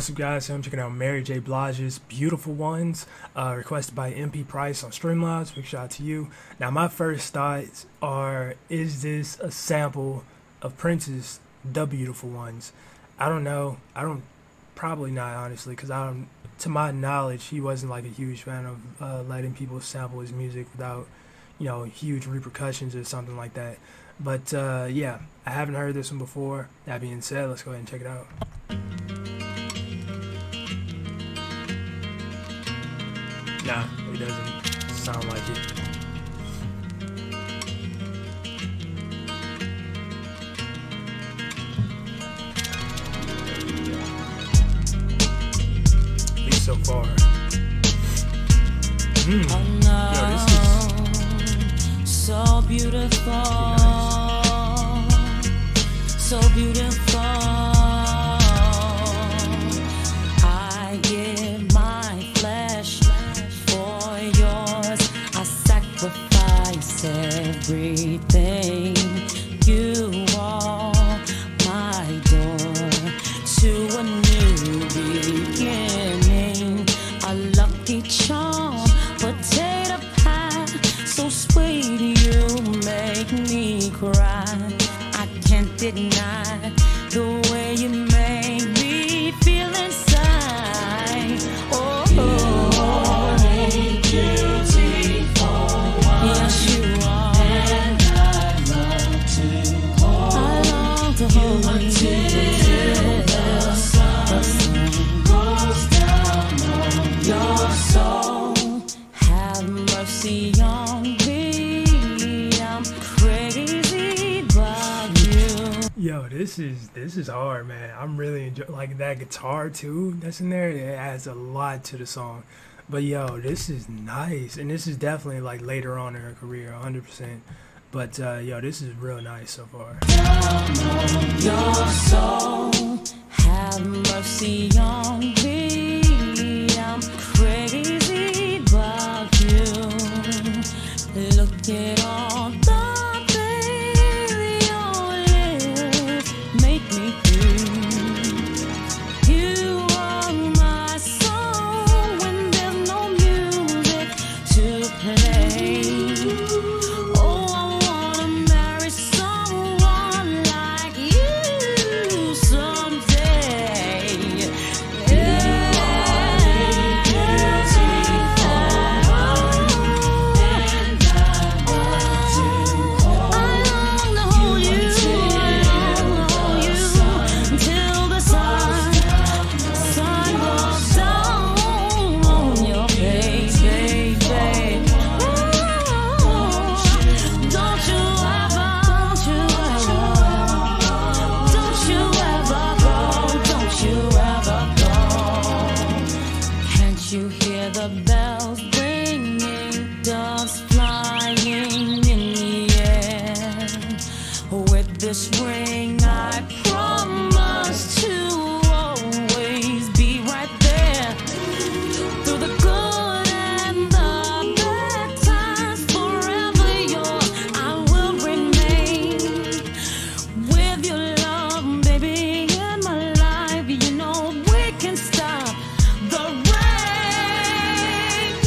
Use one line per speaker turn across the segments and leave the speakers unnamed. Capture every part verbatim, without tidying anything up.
What's up, guys? So I'm checking out Mary J. Blige's Beautiful Ones, uh, requested by M P Price on Streamlabs. Big shout out to you. Now, my first thoughts are, is this a sample of Prince's The Beautiful Ones? I don't know. I don't, probably not, honestly, because I don't, to my knowledge, he wasn't like a huge fan of uh, letting people sample his music without, you know, huge repercussions or something like that. But uh, yeah, I haven't heard this one before. That being said, let's go ahead and check it out. Nah, it doesn't sound like it. At least so far. Mm.
Oh no,
Yo, this is
so beautiful,
nice.
So beautiful. I give my flesh for yours. I sacrifice everything. You are my door to a new beginning. A lucky charm, potato pie, so sweet you make me cry. I can't deny the way you make me feel inside. Oh, oh, beautiful one. Yes, you are. And I love to hold, I long to hold you until the sun goes down on your soul. Have mercy on me. I'm crazy about you.
Yo, this is this is hard, man. I'm really enjoying like that guitar too. That's in there. It adds a lot to the song. But yo, this is nice, and this is definitely like later on in her career, one hundred percent. But uh, yo, this is real nice so far.
Your soul, have mercy on me. I'm crazy about you. Look at all the things your lips make me do. You are my soul when there's no music to play. Oh, I wanna marry someone like you someday. Yeah. I long to hold you, I long to hold you until the sun, sun goes down on your face, baby. Don't you ever, don't you ever, don't you ever go, don't you ever go. Can't you hear the bells ringing, doves flying in the air? With this ring I promise to always be right there. Through the good and the bad times, forever yours I will remain. With your love, baby, in my life, you know we can stop the rain.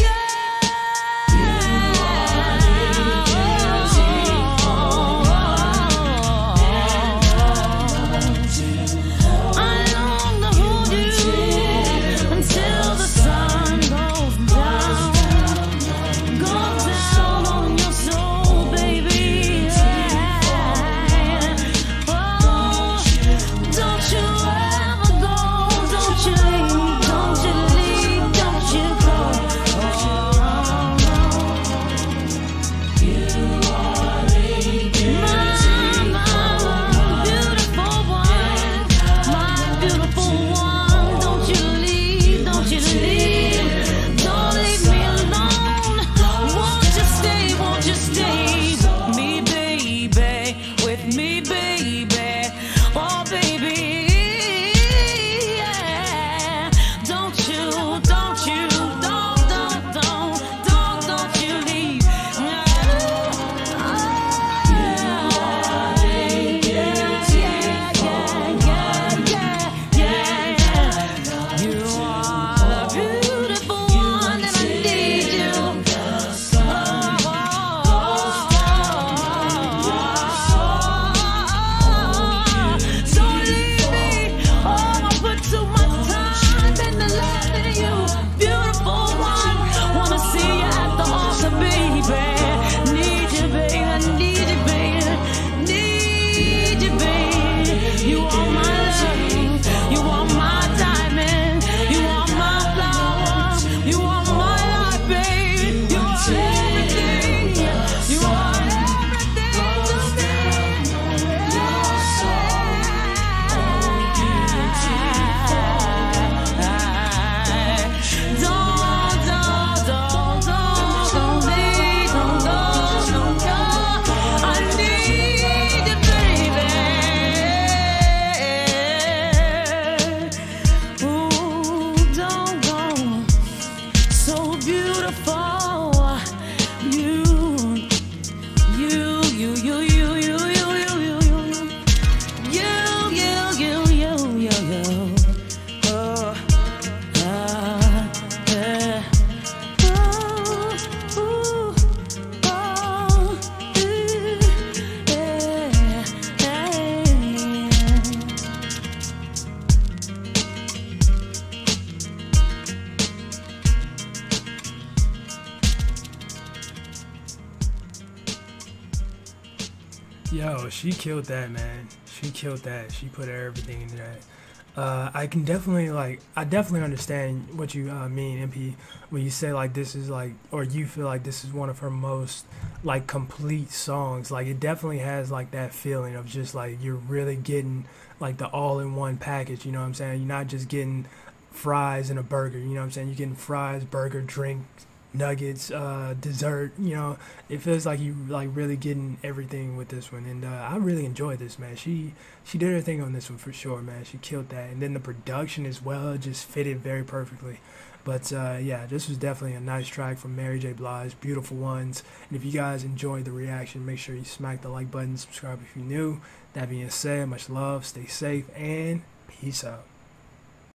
Yeah. I
Yo, she killed that, man. She killed that. She put everything into that. Uh, I can definitely like, I definitely understand what you uh, mean, M P, when you say like this is like, or you feel like this is one of her most like complete songs. Like it definitely has like that feeling of just like you're really getting like the all-in-one package. You know what I'm saying? You're not just getting fries and a burger. You know what I'm saying? You're getting fries, burger, drink, nuggets, uh, dessert. You know, it feels like you like really getting everything with this one, and uh, I really enjoyed this, man. She she did her thing on this one for sure, man. She killed that, and then the production as well just fitted very perfectly. But uh, yeah, this was definitely a nice track from Mary J. Blige, Beautiful Ones. And if you guys enjoyed the reaction, make sure you smack the like button, subscribe if you're new. That being said, much love, stay safe, and peace out.